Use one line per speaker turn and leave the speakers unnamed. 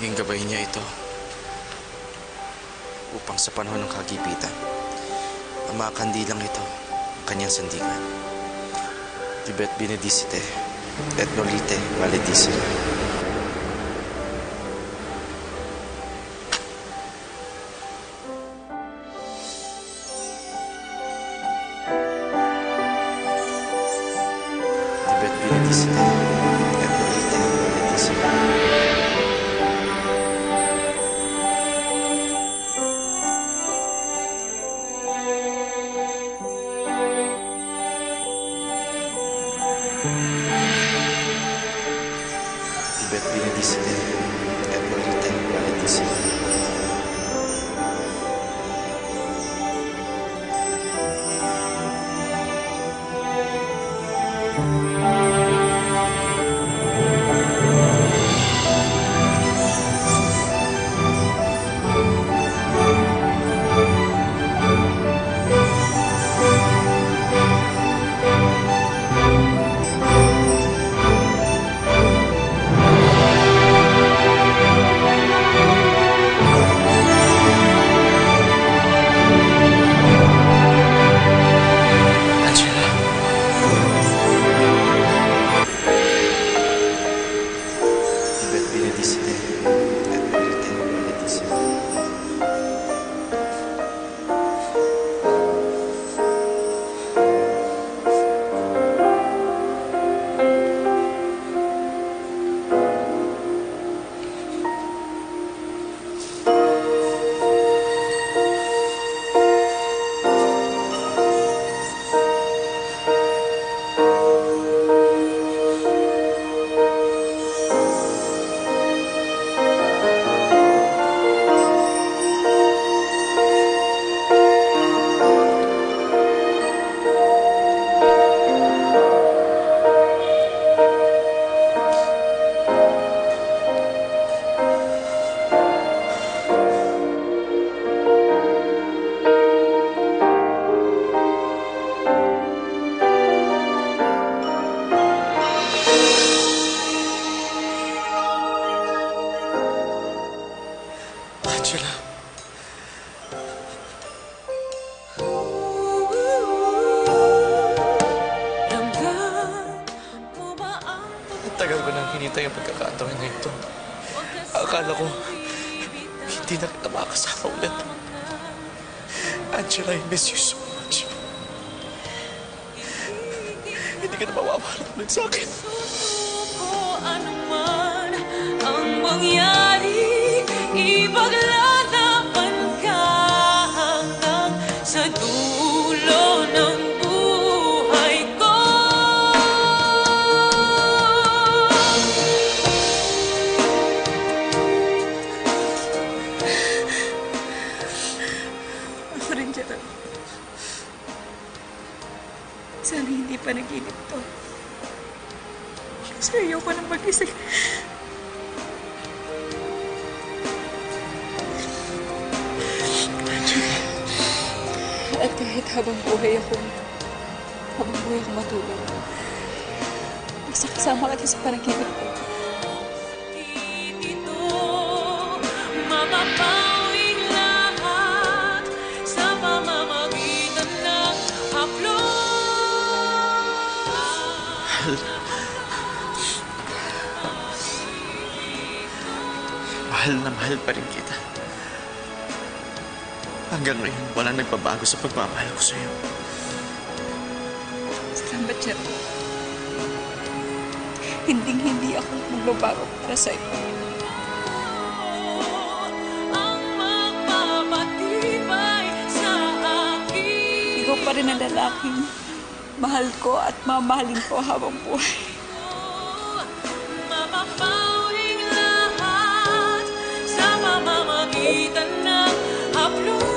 Naging gabay niya ito upang sa panahon ng kagipitan, ang mga kandilang ito ang kanyang sandigan. Tibet benedicite, et nolite maledicere. Tibet benedicite, et nolite maledicere. Tibet benedicite, et nolite maledicere. Angela. Ang tagal ko nang hinintay ang pagkakataon na ito. Akala ko, hindi na kita makakasama ulit. Angela, I miss you so much. Hindi ka na mawawala ulit sa akin.
Ano man ang mangyari, ipaglalaban ka hanggang sa dulo ng buhay ko.
Ako rin, Gerald. Sana hindi pa naginip to. Kasi ayoko nang mag-isip. At kahit habang buhay akong matulog, basta kasama ka sa panaginip ko.
Dito, mapapawing lahat sa pamamagitan ng haplos.
Mahal na mahal pa rin kita. Hanggang ngayon, walang nagbabago sa pagmamahal ko sa'yo.
Salamat, Gerald. Hinding-hindi ako magbabago para sa'yo.
Ang magpapatibay sa akin.
Ikaw pa rin ang lalaking mahal ko at mamahalin ko habang buhay.
Mapapawing lahat sa pamamagitan ng haplos.